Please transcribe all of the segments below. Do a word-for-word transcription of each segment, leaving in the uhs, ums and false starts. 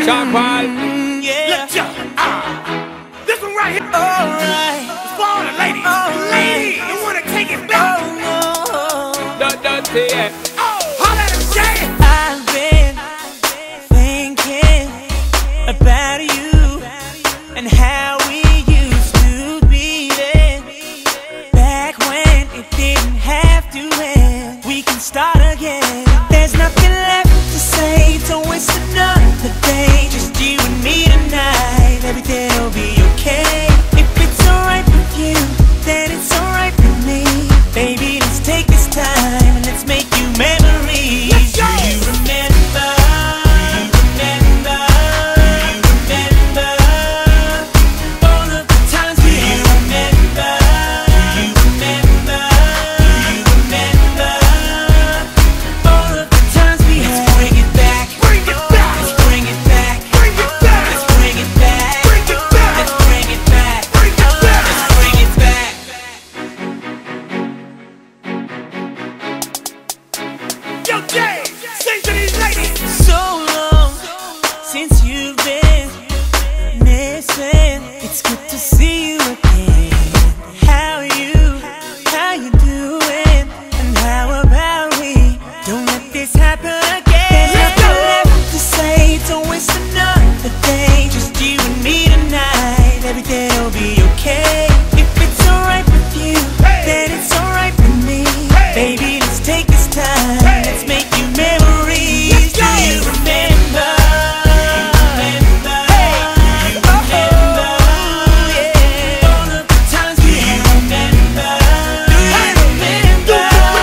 Sean Paul. Mm, yeah. Let's go. Ah. This one right here. Alright. It's for all the ladies. Alright. Ladies, you wanna take it back? Oh no. Don't, don't say it. Oh, holla at him, Jay. I've been thinking about you and how we used to be then. Back when it didn't have to end. We can start again. There's nothing left to say. Don't waste another day. Just you and me tonight. Everything'll be okay. If it's alright with you, then it's alright with me. Baby, let's take this time and let's make you memories. Let's go. Do you remember? Do you remember? Do you remember all of the times we had? Do you remember? Do you remember? Do you remember all of the times we had? Let's bring it back. Bring it back. Let's bring it back. Bring it back. Let's bring it back. Bring it back. Let's bring it back. Bring it back. Let's bring it back. Yo, Jay, sing to these ladies. So long since you've been missing. It's good to see you again. How you, how you doing? And how about we don't let this happen again? There's nothing left to say. Don't waste another day. Just you and me tonight. Everything'll be okay. If it's alright with you, then it's alright with me. Baby, let's take this time. Let's make you memories. Do you remember? Do you remember? Do you remember? Yeah. All of the times we had. Do you remember? Do you remember?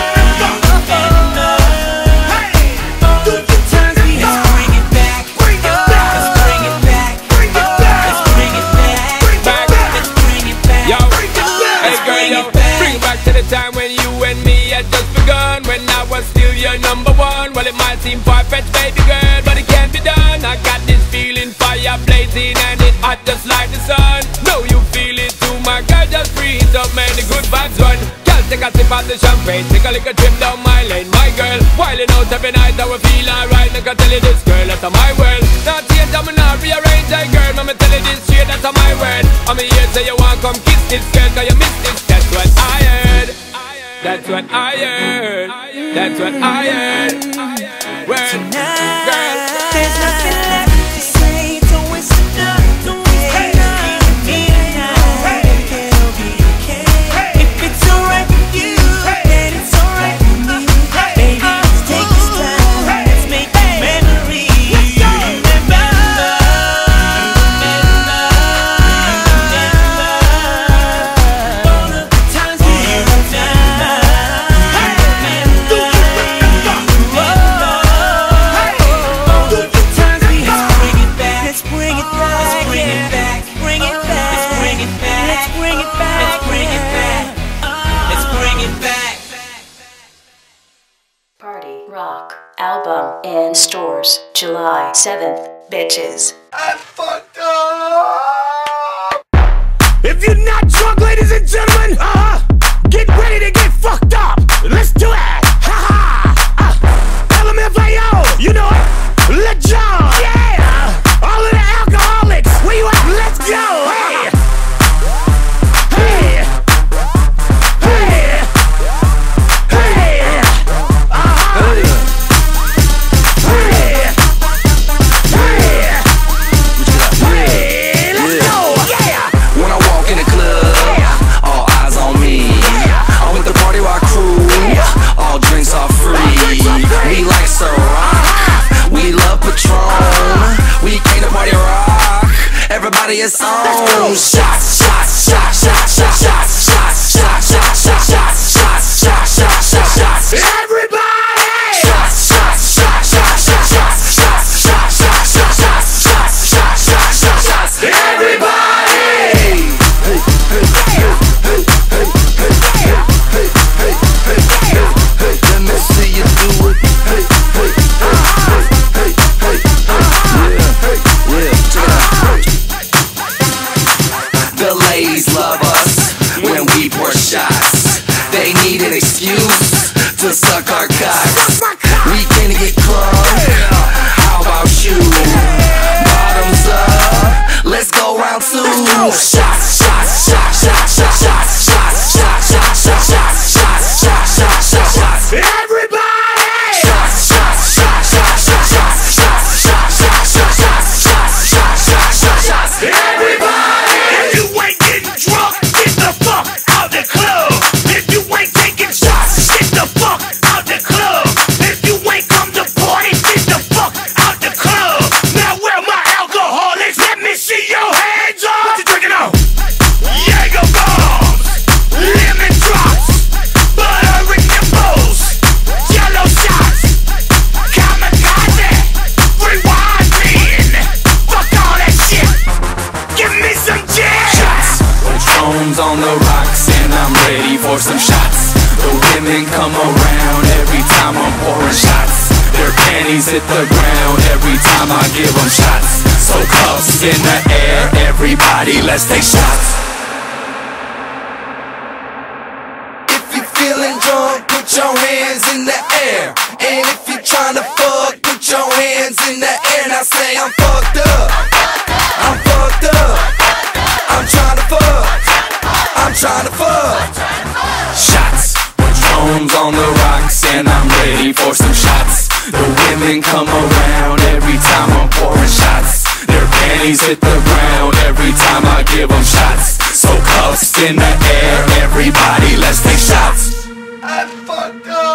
All of the times we had. Let's bring it back. Bring it back. Let's bring it back. Bring it back. Let's bring it back. Bring it back. Let's bring it back. Yo, Bring it back. hey girl, yo, bring it back to the time when you and me had just begun. When I was still your number one. Well, it might seem far-fetched, baby girl, but it can't be done. I got this feeling, fire blazing, and it hot just like the sun. Know you feel it too, my girl, just breathe up, man, the good vibes run. Girl, take a sip of the champagne, take a little trip down my lane. My girl, wildin' out every night, I will feel alright. I can tell you this, girl, that's my world. Not change, I'm not rearrange, hey girl, I'ma tell you this straight, that's my word. I'm here, say you want come kiss this girl, cause you missed this. That's what I heard. That's what I heard. That's what I heard. Word, Tonight, girl. there's nothing left to say. Don't waste another day. You and me tonight. Everything'll be okay. If it's alright with you, then it's alright with me. Baby, let's take this time. Let's make memories. Do you remember? Do you remember? All of the times we had. Let's bring it back. Let's bring it back. Bring it back. Let's bring it back. Let's bring it back. Let's bring it back. Let's bring it back. Party Rock album in stores July seventh, bitches. I fucked up. If you're not drunk, ladies and gentlemen, uh, get ready to get fucked up. Let's do it. Ha ha. Uh, L M F A O, you know it. Let go. Yeah. All of the alcoholics, where you at? Let's go. Hey. Hey. Hey. Hey. Uh-huh. Hey. Hey. Hey. Let's go. Yeah. When I walk in the club, all eyes on me. I'm with the party rock crew, all drinks are free. We like Ciroc, we love Patron. We came to party rock, everybody is on. Shots, shots, shots, shots, shots, shots, shots, shots, shots, shots, shots, shots, shots, shots, shots, shots. Everybody. Shots, shots, shots, shots, shots, shots, shots, shots, shots, shots, shots, shots, shots, shots, shots, shots. Everybody. Hey, hey, hey, hey, hey, hey, hey, hey, hey, hey, hey, hey, let me see you do it. Hey, hey, hey, hey, hey, hey, hey, yeah, hey, yeah, check it out. The panties hit the ground every time I give them shots. So cuffs in the air, everybody, let's take shots. If you feeling drunk, put your hands in the air. And if you tryna fuck, put your hands in the air. Now say I'm fucked up, I'm fucked up, I'm tryna fuck, I'm tryna fuck. Shots, Patron's on the rocks and I'm ready for some shots. The women come around every time I'm pouring shots. Their panties hit the ground every time I give them shots. So cuffs in the air, everybody, let's take shots. I fucked up.